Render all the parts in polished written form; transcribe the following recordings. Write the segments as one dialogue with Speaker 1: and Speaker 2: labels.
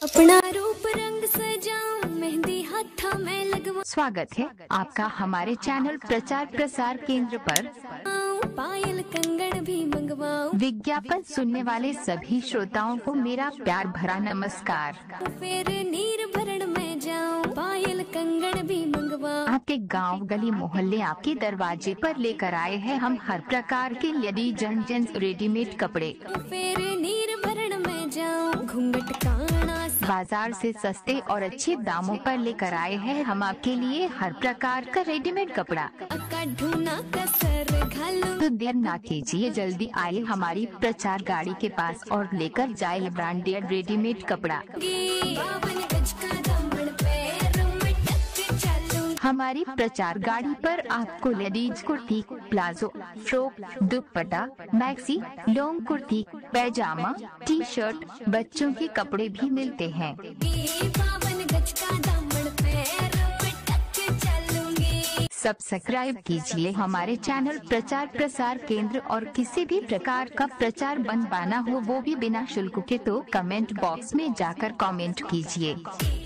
Speaker 1: अपना रूप रंग सजाऊं, मेहंदी हाथा में लगवाऊं।
Speaker 2: स्वागत है आपका हमारे चैनल प्रचार प्रसार केंद्र पर।
Speaker 1: पायल कंगन भी मंगवाऊं।
Speaker 2: विज्ञापन सुनने वाले सभी श्रोताओं को मेरा प्यार भरा नमस्कार।
Speaker 1: फिर नीर भरण में जाऊं, पायल कंगन भी मंगवाऊं।
Speaker 2: आपके गांव गली मोहल्ले आपके दरवाजे पर लेकर आए हैं हम हर प्रकार के लेडीज जेंट्स रेडीमेड कपड़े।
Speaker 1: फिर नीर भरण में जाऊं, घूंघट काना
Speaker 2: बाजार से सस्ते और अच्छे दामों पर लेकर आए हैं हम आपके लिए हर प्रकार का रेडीमेड कपड़ा।
Speaker 1: ढूंढना कसर घालूं।
Speaker 2: तो देर ना कीजिए, जल्दी आइए हमारी प्रचार गाड़ी के पास और लेकर जाए ब्रांडेड रेडीमेड कपड़ा।
Speaker 1: 52 गज का दामन पैर में टक चलूं।
Speaker 2: हमारी प्रचार गाड़ी पर आपको ladies kurti, palazzo, frock, dupatta, maxi, long kurti, pyjama, T shirt, बच्चों के कपड़े भी मिलते हैं।
Speaker 1: 52 गज का दामन पैर में टक चलूंगी।
Speaker 2: सब्सक्राइब कीजिए हमारे चैनल प्रचार प्रसार केंद्र और किसी भी प्रकार का प्रचार बनवाना हो वो भी बिना शुल्क के तो कमेंट बॉक्स में जाकर कमेंट कीजिए।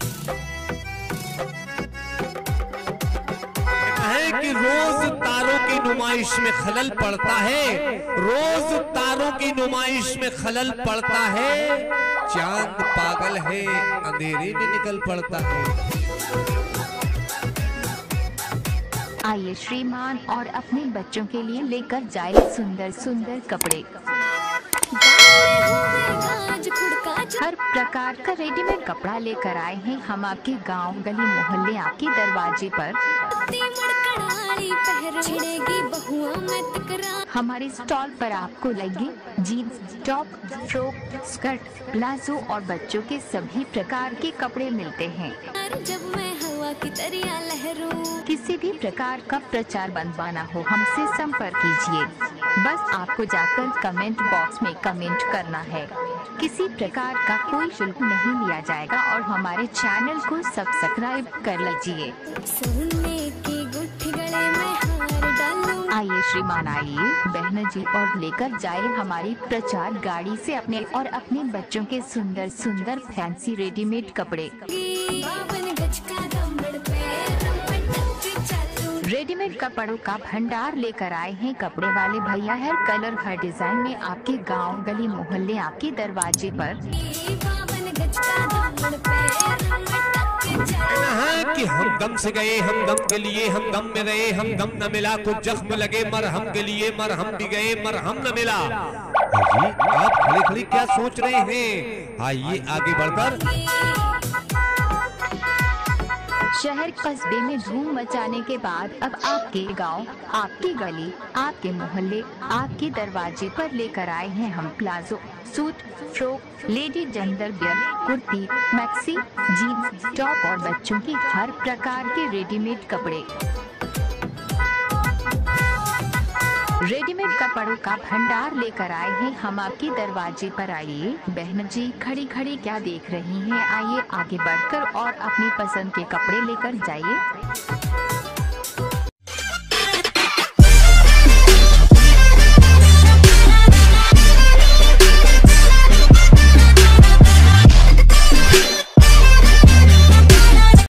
Speaker 3: है कि रोज तारों की नुमाइश में खलल पड़ता है, रोज तारों की नुमाइश में खलल पड़ता है। चांद पागल है, अंधेरे में निकल पड़ता है।
Speaker 2: आइए श्रीमान और अपने बच्चों के लिए लेकर जाए सुंदर सुंदर कपड़े। हर प्रकार का रेडीमेड कपड़ा लेकर आए हैं हम आपके गांव गली मोहल्ले आपके दरवाजे पर। हमारे स्टॉल पर आपको लगे jeans, top, frock, skirt, palazzo और बच्चों के सभी प्रकार के कपड़े मिलते हैं।
Speaker 1: जब मैं हवा की तरिया लहरूं।
Speaker 2: किसी भी प्रकार का प्रचार बनवाना हो हमसे संपर्क कीजिए। बस आपको जाकर कमेंट बॉक्स में कमेंट करना है। किसी प्रकार का कोई शुल्क नहीं लिया जाएगा और हमारे चैनल को सब्सक्राइब कर लीजिए।
Speaker 1: सोने की गुट्ठी गले में हार डालूं।
Speaker 2: आइए श्रीमान, आइए बहन जी और लेकर जाए हमारी प्रचार गाड़ी से अपने और अपने बच्चों के सुंदर सुंदर फैंसी रेडीमेड कपड़े।
Speaker 1: 52 गज का दामन पैर में टक चलूं।
Speaker 2: रेडीमेड कपड़ों का भंडार लेकर आए हैं कपड़े वाले भैया। हर कलर हर डिजाइन में आपके गांव गली मोहल्ले आपके दरवाजे पर।
Speaker 1: 52 गज का दामन पैर में टक चलूं।
Speaker 3: है कि हम गम से गए, हम गम के लिए, हम गम में रहे, हम गम न मिला, कुछ जख्म लगे मरहम के लिए, मरहम भी गए मरहम न मिला। जी आप खड़े खड़े क्या सोच रहे हैं? आइए आगे बढ़कर।
Speaker 2: शहर कस्बे में धूम मचाने के बाद अब आपके गांव, आपकी गली, आपके मोहल्ले, आपके दरवाजे पर लेकर आए हैं हम palazzo, suit, frock, lady gender wear, kurti, maxi, jeans, top और बच्चों की हर प्रकार के रेडीमेड कपड़े। रेडीमेड कपड़ों का भंडार लेकर आए हैं हम आपके दरवाजे पर। आइए बहन जी, खड़ी खड़ी क्या देख रही हैं? आइए आगे बढ़कर और अपनी पसंद के कपड़े लेकर जाइए।